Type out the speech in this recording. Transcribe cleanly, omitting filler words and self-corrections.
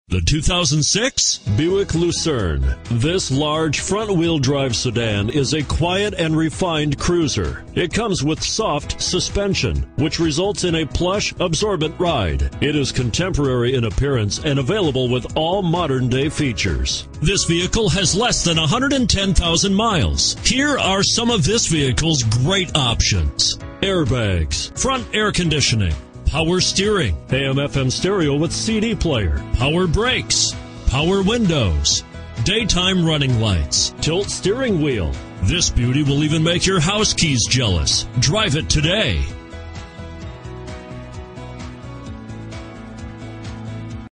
The 2006 Buick Lucerne. This large front-wheel drive sedan is a quiet and refined cruiser. It comes with soft suspension, which results in a plush, absorbent ride. It is contemporary in appearance and available with all modern-day features. This vehicle has less than 110,000 miles. Here are some of this vehicle's great options: airbags, front air conditioning, power steering, AM/FM stereo with CD player, power brakes, power windows, daytime running lights, tilt steering wheel. This beauty will even make your house keys jealous. Drive it today.